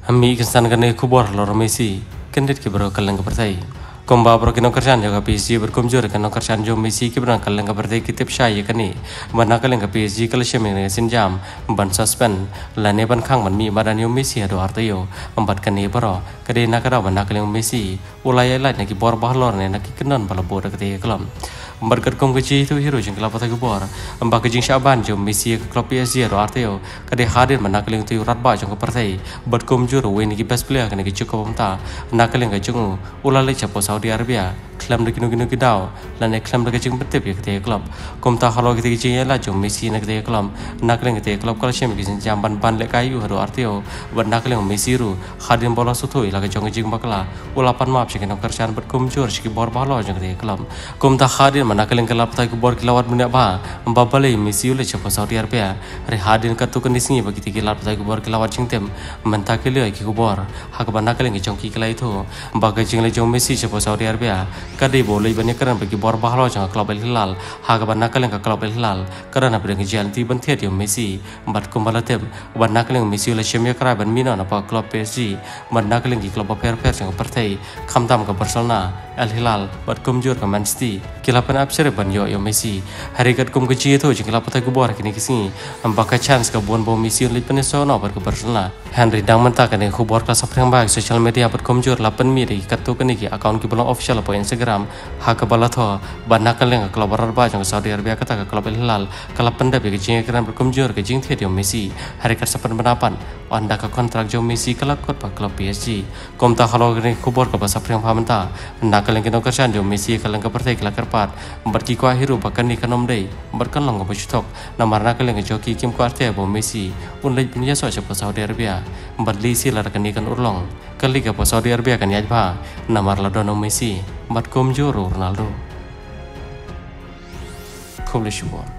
Hami kesan kene kubor lor Messi kendit ke bro kaleng kepertai. Komba bro kino kerjaan jaga PSG berkumjur kino kerjaan jo Messi ke berang kaleng kepertai kitip syai kene. Mana kaleng ke PSG kalau syameng sinjam ban suspend lane ban khang ban mi badan yo Messi ado artayo empat kene bro kade nakara ban kaleng Messi ulai lai naki bor bahlor ne naki kenon bala boda kete kelam. Berkat kong kecil itu hero jeng kelapa tak kubor. Mbak kejing Syaban jom Messi ke klub PSG ado arteo. Kade hadir menakaling tu ratba jong ke partai. Berkom juru wen ki best player kene ki cukup pemta. Nakaling ke jong ulale capo Saudi Arabia. Klam de kinu kidau. Lane klam de kejing betip ya kete klub. Komta halo kete kejing ya la jom Messi na kete klub. Nakaling kete klub kalau syem kejing jamban ban le kayu ado arteo. Ber nakaling Messi ru hadir bola sutoi la kejong kejing bakla. Ulapan maaf sih kena kerjaan berkom jur sih bor bahlo jong kete klub. Komta hadir mana kalian kelap tak kubor kilawat minyak bah mbabale Messi ule cepat Saudi Arabia hari hadir katu kondisi bagi tiga kelap tak kubor kilawat jengtem mentak keliai kubor hak mana kalian kecongki kelai itu bagai jengle jong Messi cepat Saudi Arabia kadai boleh banyak kerana bagi bor bahlo jang kelab Al Hilal hak mana kalian ke kelab Al Hilal kerana beri kejian ti bentiat jong Messi bat kumbalatem mana kalian Messi ule semia kerana ban mina apa kelab PSG mana kalian ki kelab per jang partai kamtam ke Barcelona Al Hilal bat kumjur ke Man City kilapan absere ban yo Messi hari kat kum kecil itu jeng kelapa tak kubor kini kesini ambaka chance ke buan bom Messi oleh penesono ber ke Barcelona Henry dang mentak kene kubor kelas apreng bag social media ber kumjur lapan mi di kat tu kene ki account ki belum official apa Instagram hak ke balatho ban nakal yang kelab rarba jeng Saudi Arabia kata ke kelab Al Hilal kalapan dah bagi jeng keran ber kumjur ke jeng tiat yo Messi hari kat sapan benapan anda ke kontrak jo Messi kelak kot pak kelab PSG kom ta halo kene kubor ke bahasa apreng pamenta nakal yang kena kerjaan jo Messi kalang ke partai kelak kerpat berki ko hiru bakan ni kanom dei berkan long ko chutok namar nakal yang joki kim ko arte bo Messi unlai punya so cepat Saudi Arabia berli si lar kan ikan urlong kali ke Saudi Arabia kan yajba namar ladono Messi bat kom joro Ronaldo Kulish